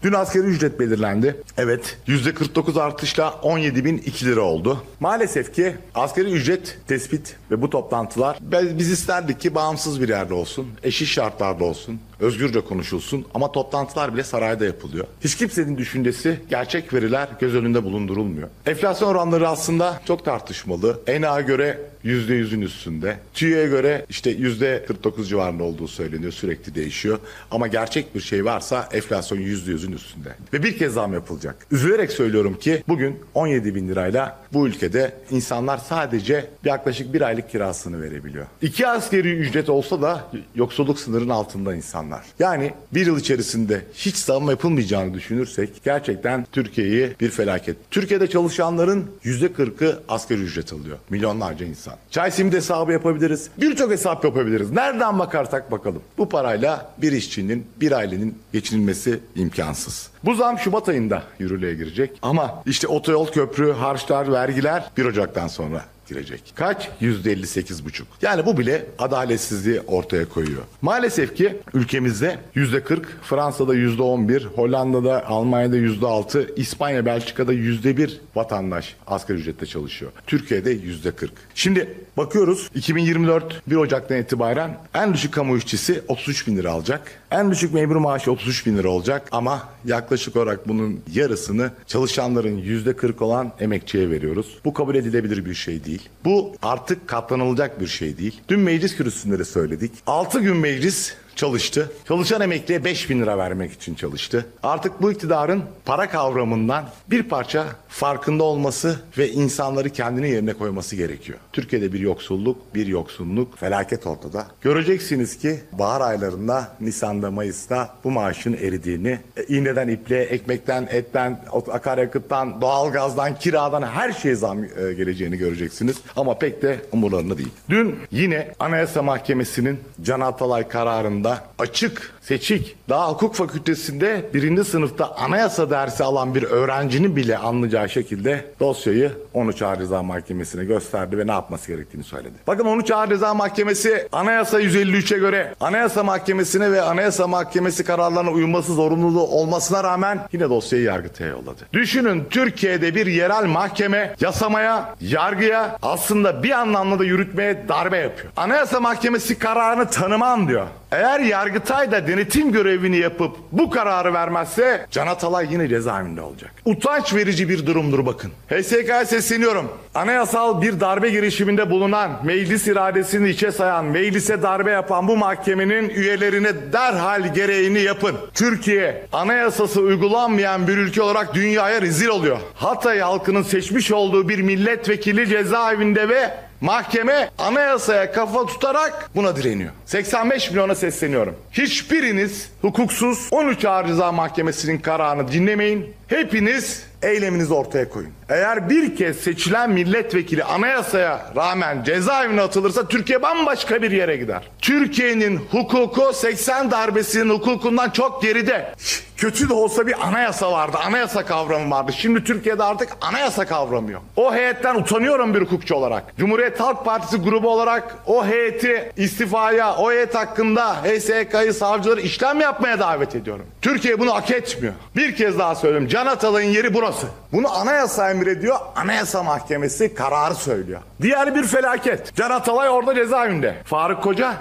Dün asgari ücret belirlendi. Evet, %49 artışla 17.002 lira oldu. Maalesef ki asgari ücret tespit ve bu toplantılar biz isterdik ki bağımsız bir yerde olsun, eşit şartlarda olsun, özgürce konuşulsun ama toplantılar bile sarayda yapılıyor. Hiç kimsenin düşüncesi, gerçek veriler göz önünde bulundurulmuyor. Enflasyon oranları aslında çok tartışmalı. ENA'ya göre %100'ün üstünde. TÜİ'ye göre işte %49 civarında olduğu söyleniyor. Sürekli değişiyor. Ama gerçek bir şey varsa enflasyon %100'ün üstünde. Ve bir kez zam yapılacak. Üzülerek söylüyorum ki bugün 17 bin lirayla bu ülkede insanlar sadece yaklaşık bir aylık kirasını verebiliyor. 2 asgari ücret olsa da yoksulluk sınırının altında insanlar. Yani bir yıl içerisinde hiç zam yapılmayacağını düşünürsek gerçekten Türkiye'yi bir felaket. Türkiye'de çalışanların %40'ı asgari ücret alıyor. Milyonlarca insan. Çay simit hesabı yapabiliriz. Birçok hesap yapabiliriz. Nereden bakarsak bakalım. Bu parayla bir işçinin, bir ailenin geçinilmesi imkansız. Bu zam Şubat ayında yürürlüğe girecek. Ama işte otoyol, köprü, harçlar, vergiler 1 Ocak'tan sonra girecek. Kaç? %58,5. Yani bu bile adaletsizliği ortaya koyuyor. Maalesef ki ülkemizde %40, Fransa'da %11, Hollanda'da, Almanya'da %6, İspanya, Belçika'da %1 vatandaş asgari ücretle çalışıyor. Türkiye'de %40. Şimdi bakıyoruz 2024 1 Ocak'tan itibaren en düşük kamu işçisi 33 bin lira alacak. En düşük memur maaşı 33 bin lira olacak ama yaklaşık olarak bunun yarısını çalışanların %40 olan emekçiye veriyoruz. Bu kabul edilebilir bir şey değil. Bu artık katlanılacak bir şey değil. Dün meclis kürsüsünde de söyledik. 6 gün meclis çalıştı. Çalışan emekliye 5 bin lira vermek için çalıştı. Artık bu iktidarın para kavramından bir parça farkında olması ve insanları kendine yerine koyması gerekiyor. Türkiye'de bir yoksulluk, bir yoksunluk, felaket ortada. Göreceksiniz ki bahar aylarında, Nisan'da, Mayıs'ta bu maaşın eridiğini, iğneden ipliğe, ekmekten, etten, akaryakıttan, doğalgazdan, kiradan her şeye zam geleceğini göreceksiniz. Ama pek de umurlarında değil. Dün yine Anayasa Mahkemesi'nin Can Atalay kararında açık, seçik, daha hukuk fakültesinde 1. sınıfta anayasa dersi alan bir öğrencinin bile anlayacağı şekilde dosyayı 13 Ağır Ceza Mahkemesi'ne gösterdi ve ne yapması gerektiğini söyledi. Bakın 13 Ağır Ceza Mahkemesi Anayasa 153'e göre Anayasa Mahkemesi'ne ve Anayasa Mahkemesi kararlarına uyulması zorunluluğu olmasına rağmen yine dosyayı Yargıtay'a yolladı. Düşünün, Türkiye'de bir yerel mahkeme yasamaya, yargıya, aslında bir anlamda da yürütmeye darbe yapıyor. Anayasa Mahkemesi kararını tanımam diyor. Eğer Yargıtay da denetim görevini yapıp bu kararı vermezse Can Atalay yine cezaevinde olacak. Utanç verici bir durumdur bakın. HSYK'ya sesleniyorum. Anayasal bir darbe girişiminde bulunan, meclis iradesini içe sayan, meclise darbe yapan bu mahkemenin üyelerine derhal gereğini yapın. Türkiye anayasası uygulanmayan bir ülke olarak dünyaya rezil oluyor. Hatay halkının seçmiş olduğu bir milletvekili cezaevinde ve mahkeme anayasaya kafa tutarak buna direniyor. 85 milyona sesleniyorum. Hiçbiriniz hukuksuz 13 Ağır Ceza Mahkemesi'nin kararını dinlemeyin. Hepiniz eyleminizi ortaya koyun. Eğer bir kez seçilen milletvekili anayasaya rağmen cezaevine atılırsa Türkiye bambaşka bir yere gider. Türkiye'nin hukuku 80 darbesinin hukukundan çok geride. Kötü de olsa bir anayasa vardı. Anayasa kavramı vardı. Şimdi Türkiye'de artık anayasa kavramı yok. O heyetten utanıyorum bir hukukçu olarak. Cumhuriyet Halk Partisi grubu olarak o heyeti istifaya, o heyet hakkında HSYK'yı, savcıları işlem yapmaya davet ediyorum. Türkiye bunu hak etmiyor. Bir kez daha söylüyorum. Can Atalay'ın yeri burası. Bunu anayasa emrediyor. Anayasa Mahkemesi kararı söylüyor. Diğer bir felaket. Can Atalay orada cezaevinde. Faruk Koca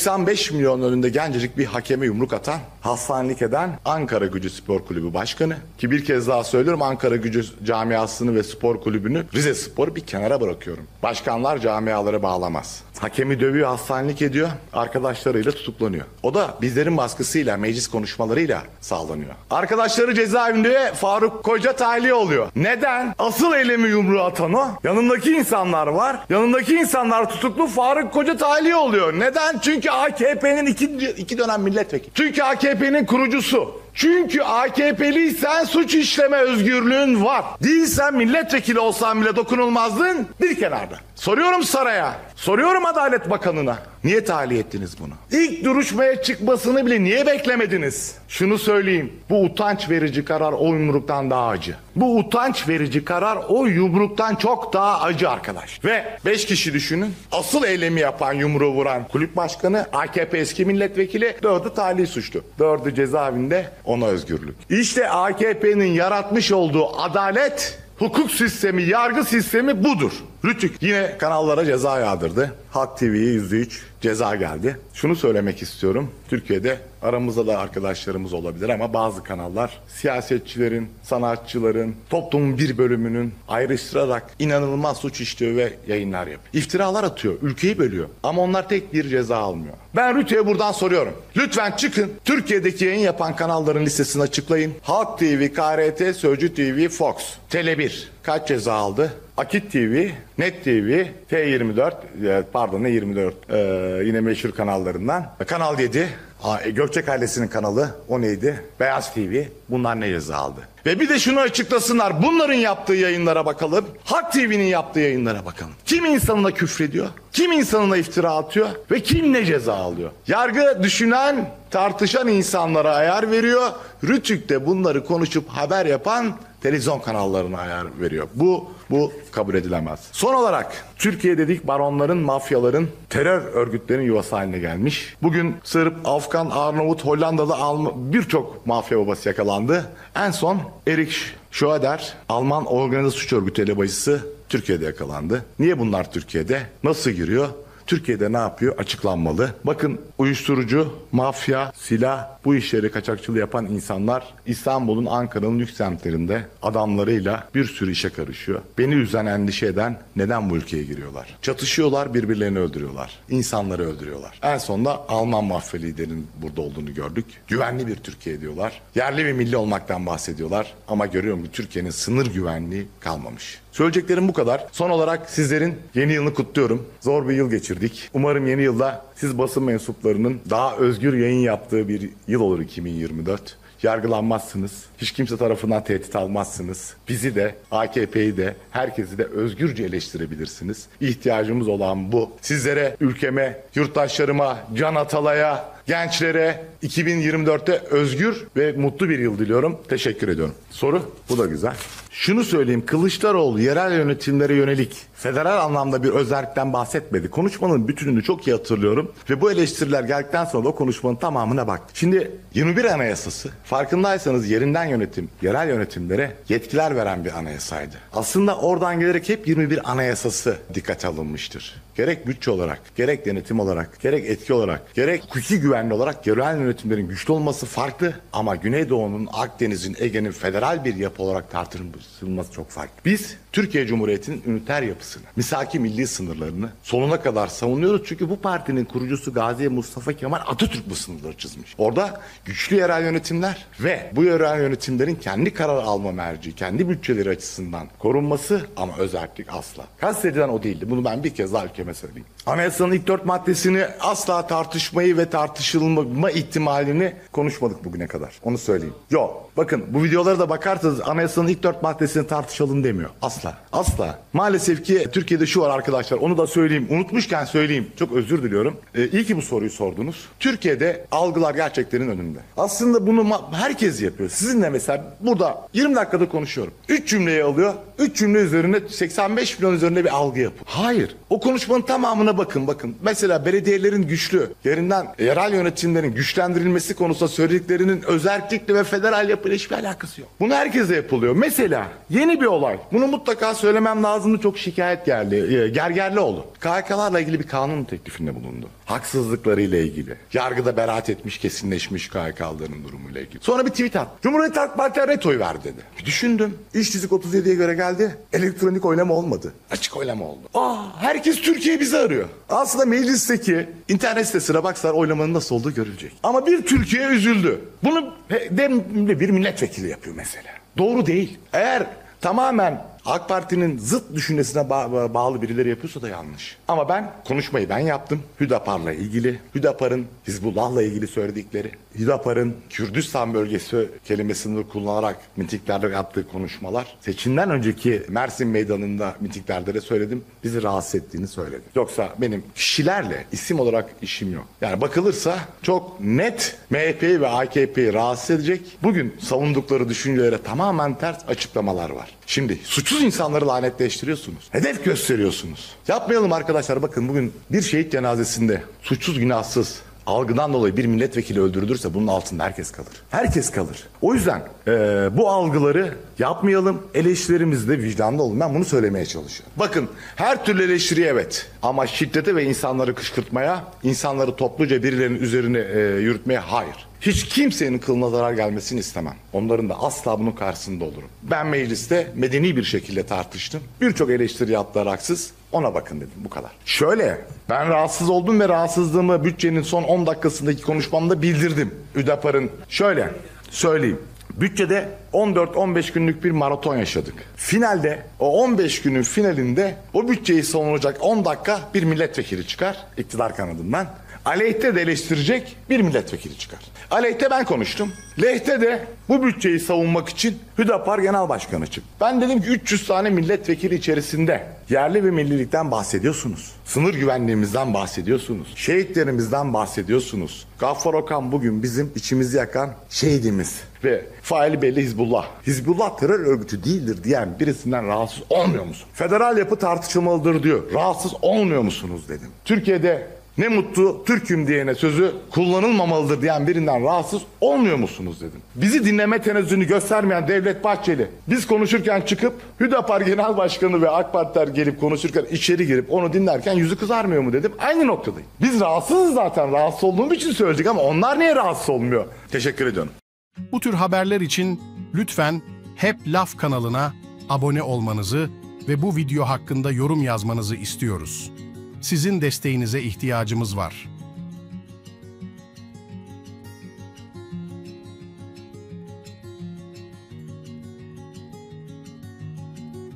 85 milyon önünde gencecik bir hakeme yumruk atan, hastanelik eden Ankara Gücü Spor Kulübü Başkanı. Ki bir kez daha söylüyorum, Ankara Gücü camiasını ve spor kulübünü, Rize Spor'u bir kenara bırakıyorum. Başkanlar camialara bağlamaz. Hakemi dövüyor, hastanelik ediyor, arkadaşlarıyla tutuklanıyor. O da bizlerin baskısıyla, meclis konuşmalarıyla sağlanıyor. Arkadaşları cezaevinde ve Faruk Koca tahliye oluyor. Neden? Asıl eylemi yumruğu atan o. Yanındaki insanlar var. Yanındaki insanlar tutuklu, Faruk Koca tahliye oluyor. Neden? Çünkü AKP'nin iki dönem milletvekili. Çünkü AKP'nin kurucusu. Çünkü AKP'liysen suç işleme özgürlüğün var. Değilsen milletvekili olsan bile dokunulmazlığın bir kenarda. Soruyorum saraya, soruyorum Adalet Bakanı'na. Niye tahliye ettiniz bunu? İlk duruşmaya çıkmasını bile niye beklemediniz? Şunu söyleyeyim. Bu utanç verici karar o yumruktan daha acı. Bu utanç verici karar o yumruktan çok daha acı arkadaş. Ve 5 kişi düşünün. Asıl eylemi yapan, yumruğu vuran kulüp başkanı, AKP eski milletvekili, 4'ü tahliye suçlu. 4'ü cezaevinde, ona özgürlük. İşte AKP'nin yaratmış olduğu adalet, hukuk sistemi, yargı sistemi budur. Rütük yine kanallara ceza yağdırdı. Halk TV'ye %3 ceza geldi. Şunu söylemek istiyorum. Türkiye'de aramızda da arkadaşlarımız olabilir ama bazı kanallar siyasetçilerin, sanatçıların, toplumun bir bölümünün ayrıştırarak inanılmaz suç işliyor ve yayınlar yapıyor. İftiralar atıyor, ülkeyi bölüyor. Ama onlar tek bir ceza almıyor. Ben Rütük'e buradan soruyorum. Lütfen çıkın, Türkiye'deki yayın yapan kanalların listesini açıklayın. Halk TV, KRT, Sözcü TV, Fox, Tele1 kaç ceza aldı? Akit TV, Net TV, T24, pardon ne 24, yine meşhur kanallarından. Kanal 7, Gökçek ailesinin kanalı, o neydi? Beyaz TV, bunlar ne ceza aldı? Ve bir de şunu açıklasınlar, bunların yaptığı yayınlara bakalım, Halk TV'nin yaptığı yayınlara bakalım. Kim insanına küfrediyor? Kim insanına iftira atıyor? Ve kim ne ceza alıyor? Yargı düşünen, tartışan insanlara ayar veriyor. Rütük de bunları konuşup haber yapan televizyon kanallarına ayar veriyor. Bu kabul edilemez. Son olarak Türkiye dedik baronların, mafyaların, terör örgütlerinin yuvası haline gelmiş. Bugün Sırp, Afgan, Arnavut, Hollandalı birçok mafya babası yakalandı. En son Erik Schroeder, Alman organize suç örgütü elebaşısı Türkiye'de yakalandı. Niye bunlar Türkiye'de? Nasıl giriyor? Türkiye'de ne yapıyor? Açıklanmalı. Bakın uyuşturucu, mafya, silah, bu işleri kaçakçılığı yapan insanlar İstanbul'un, Ankara'nın lüks semtlerinde adamlarıyla bir sürü işe karışıyor. Beni üzen, endişe eden neden bu ülkeye giriyorlar? Çatışıyorlar, birbirlerini öldürüyorlar. İnsanları öldürüyorlar. En sonunda Alman mafya liderinin burada olduğunu gördük. Güvenli bir Türkiye diyorlar. Yerli ve milli olmaktan bahsediyorlar. Ama görüyorum ki Türkiye'nin sınır güvenliği kalmamış. Söyleyeceklerim bu kadar. Son olarak sizlerin yeni yılını kutluyorum. Zor bir yıl geçirdik. Umarım yeni yılda siz basın mensuplarının daha özgür yayın yaptığı bir yıl olur 2024. Yargılanmazsınız. Hiç kimse tarafından tehdit almazsınız. Bizi de, AKP'yi de, herkesi de özgürce eleştirebilirsiniz. İhtiyacımız olan bu. Sizlere, ülkeme, yurttaşlarıma, Can Atalay'a, gençlere 2024'te özgür ve mutlu bir yıl diliyorum. Teşekkür ediyorum. Soru? Bu da güzel. Şunu söyleyeyim, Kılıçdaroğlu yerel yönetimlere yönelik federal anlamda bir özellikten bahsetmedi. Konuşmanın bütününü çok iyi hatırlıyorum ve bu eleştiriler geldikten sonra o konuşmanın tamamına baktım. Şimdi 21 Anayasası farkındaysanız yerinden yönetim, yerel yönetimlere yetkiler veren bir anayasaydı. Aslında oradan gelerek hep 21 Anayasası dikkate alınmıştır. Gerek bütçe olarak, gerek denetim olarak, gerek etki olarak, gerek hukuki güvenli olarak yerel yönetimlerin güçlü olması farklı ama Güneydoğu'nun, Akdeniz'in, Ege'nin federal bir yapı olarak tartışılması çok farklı. Biz Türkiye Cumhuriyeti'nin üniter yapısını, misaki milli sınırlarını sonuna kadar savunuyoruz. Çünkü bu partinin kurucusu Gazi Mustafa Kemal Atatürk bu sınırları çizmiş. Orada güçlü yerel yönetimler ve bu yerel yönetimlerin kendi karar alma merci, kendi bütçeleri açısından korunması ama özellik asla. Kastedilen o değildi. Bunu ben bir kez daha ülkeme söyleyeyim. Anayasanın ilk 4 maddesini asla tartışmayı ve tartışılma ihtimalini konuşmadık bugüne kadar. Onu söyleyeyim. Yok. Bakın bu videolara da bakarsanız anayasanın ilk 4 maddesini tartışalım demiyor. Asla. Asla. Maalesef ki Türkiye'de şu var arkadaşlar. Onu da söyleyeyim. Unutmuşken söyleyeyim. Çok özür diliyorum. İyi ki bu soruyu sordunuz. Türkiye'de algılar gerçeklerin önünde. Aslında bunu herkes yapıyor. Sizinle mesela burada 20 dakikada konuşuyorum. 3 cümleyi alıyor. 3 cümle üzerine 85 milyon üzerinde bir algı yapıyor. Hayır. O konuşmanın tamamına bakın. Mesela belediyelerin güçlü, yerinden yerel yönetimlerin güçlendirilmesi konusunda söylediklerinin özellikle ve federal yapıyla hiçbir alakası yok. Bunu herkese yapılıyor. Mesela yeni bir olay. Bunu mutlaka söylemem lazımdı. Çok şikayet geldi. Gergerlioğlu. KHK'larla ilgili bir kanun teklifinde bulundu. Haksızlıklarıyla ilgili. Yargıda beraat etmiş, kesinleşmiş KHK'ların durumuyla ilgili. Sonra bir tweet attı. Cumhuriyet Halk Partisi ret oy verdi dedi. Bir düşündüm. İş dizik 37'ye göre geldi. Elektronik oylama olmadı. Açık oylama oldu. Herkes Türkiye bizi arıyor. Aslında meclisteki internet sitesine baksalar oylamanın nasıl olduğu görülecek. Ama bir Türkiye üzüldü. Bunu bir milletvekili yapıyor mesela. Doğru değil. Eğer tamamen AK Parti'nin zıt düşüncesine bağlı birileri yapıyorsa da yanlış. Ama ben konuşmayı ben yaptım. Hüdapar'la ilgili, Hüdapar'ın Hizbullah'la ilgili söyledikleri, Hüdapar'ın Kürdistan bölgesi kelimesini kullanarak mitinglerde yaptığı konuşmalar, seçimden önceki Mersin Meydanı'nda mitinglerde de söyledim, bizi rahatsız ettiğini söyledim. Yoksa benim kişilerle isim olarak işim yok. Yani bakılırsa çok net MHP'yi ve AKP'yi rahatsız edecek, bugün savundukları düşüncelere tamamen ters açıklamalar var. Şimdi suçsuz insanları lanetleştiriyorsunuz. Hedef gösteriyorsunuz. Yapmayalım arkadaşlar, bakın bugün bir şehit cenazesinde suçsuz günahsız algıdan dolayı bir milletvekili öldürülürse bunun altında herkes kalır. Herkes kalır. O yüzden bu algıları yapmayalım. Eleştirilerimizde vicdanlı olun. Ben bunu söylemeye çalışıyorum. Bakın her türlü eleştiri evet. Ama şiddete ve insanları kışkırtmaya, insanları topluca birilerinin üzerine yürütmeye hayır. Hiç kimsenin kılına zarar gelmesini istemem. Onların da asla bunun karşısında olurum. Ben mecliste medeni bir şekilde tartıştım. Birçok eleştiri yaptılar haksız. Ona bakın dedim, bu kadar. Şöyle, ben rahatsız oldum ve rahatsızlığımı bütçenin son 10 dakikasındaki konuşmamda bildirdim. Hüdapar'ın şöyle söyleyeyim. Bütçede 14-15 günlük bir maraton yaşadık. Finalde, o 15 günün finalinde o bütçeyi savunacak 10 dakika bir milletvekili çıkar iktidar kanadından. Aleyhte de eleştirecek bir milletvekili çıkar. Aleyhte ben konuştum. Lehte de bu bütçeyi savunmak için Hüdapar Genel Başkanı çıktı. Ben dedim ki 300 tane milletvekili içerisinde yerli ve millilikten bahsediyorsunuz. Sınır güvenliğimizden bahsediyorsunuz. Şehitlerimizden bahsediyorsunuz. Gaffar Okan bugün bizim içimizi yakan şehidimiz. Ve faili belli Hizbullah. Hizbullah terör örgütü değildir diyen birisinden rahatsız olmuyor musun? Federal yapı tartışılmalıdır diyor. Rahatsız olmuyor musunuz dedim. Türkiye'de ne mutlu Türk'üm diyene sözü kullanılmamalıdır diyen birinden rahatsız olmuyor musunuz dedim. Bizi dinleme tenezzülünü göstermeyen Devlet Bahçeli, biz konuşurken çıkıp Hüdapar Genel Başkanı ve AK Partiler gelip konuşurken içeri girip onu dinlerken yüzü kızarmıyor mu dedim. Aynı noktadayım. Biz rahatsızız zaten, rahatsız olduğum için söyleyecek ama onlar niye rahatsız olmuyor? Teşekkür ediyorum. Bu tür haberler için lütfen Hep Laf kanalına abone olmanızı ve bu video hakkında yorum yazmanızı istiyoruz. Sizin desteğinize ihtiyacımız var.